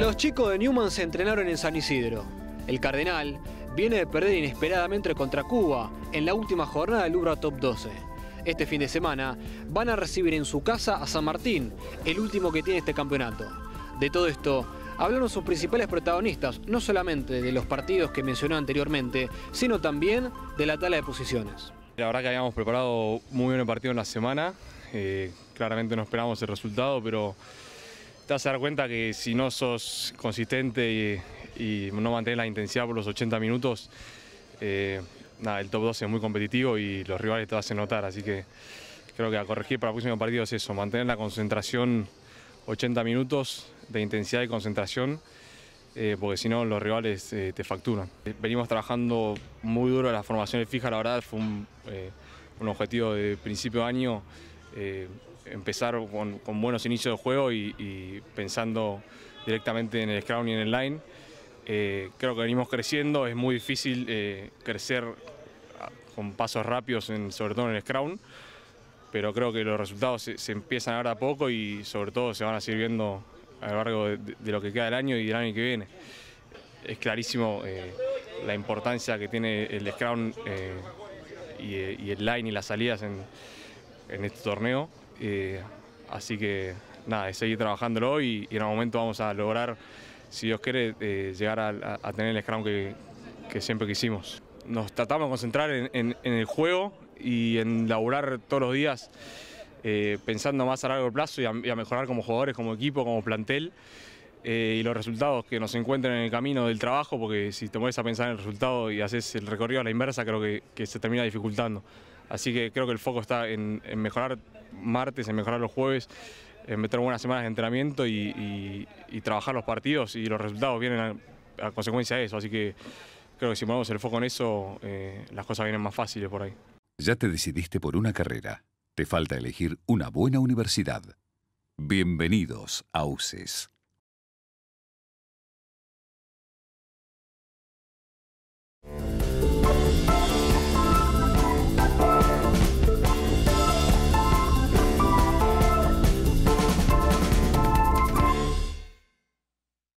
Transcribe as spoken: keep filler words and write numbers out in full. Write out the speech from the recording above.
Los chicos de Newman se entrenaron en San Isidro. El Cardenal viene de perder inesperadamente contra Cuba en la última jornada del Ubra Top doce. Este fin de semana van a recibir en su casa a San Martín, el último que tiene este campeonato. De todo esto hablaron sus principales protagonistas, no solamente de los partidos que mencionó anteriormente, sino también de la tabla de posiciones. La verdad que habíamos preparado muy bien el partido en la semana, eh, claramente no esperábamos el resultado, pero te vas a dar cuenta que si no sos consistente y, y no mantienes la intensidad por los ochenta minutos, eh, nada, el top doce es muy competitivo y los rivales te hacen notar, así que creo que a corregir para el próximo partido es eso, mantener la concentración ochenta minutos de intensidad y concentración, eh, porque si no los rivales eh, te facturan. Venimos trabajando muy duro en las formaciones fijas, la verdad fue un, eh, un objetivo de principio de año, eh, empezar con, con buenos inicios de juego y, y pensando directamente en el scrum y en el line. Eh, creo que venimos creciendo, es muy difícil eh, crecer con pasos rápidos, en, sobre todo en el scrum, pero creo que los resultados se, se empiezan a ver a poco y sobre todo se van a seguir viendo a lo largo de, de lo que queda del año y del año que viene. Es clarísimo eh, la importancia que tiene el scrum eh, y, y el line y las salidas en, en este torneo, eh, así que nada, es seguir trabajándolo y, y en algún momento vamos a lograr, si Dios quiere, eh, llegar a, a, a tener el scrum que, que siempre quisimos. Nos tratamos de concentrar en, en, en el juego y en laburar todos los días eh, pensando más a largo plazo y a, y a mejorar como jugadores, como equipo, como plantel, eh, y los resultados que nos encuentren en el camino del trabajo, porque si te pones a pensar en el resultado y haces el recorrido a la inversa, creo que, que se termina dificultando. Así que creo que el foco está en, en mejorar martes, en mejorar los jueves, en meter buenas semanas de entrenamiento y, y, y trabajar los partidos, y los resultados vienen a, a consecuencia de eso, así que creo que si ponemos el foco en eso, eh, las cosas vienen más fáciles por ahí. Ya te decidiste por una carrera. Te falta elegir una buena universidad. Bienvenidos a U C E S.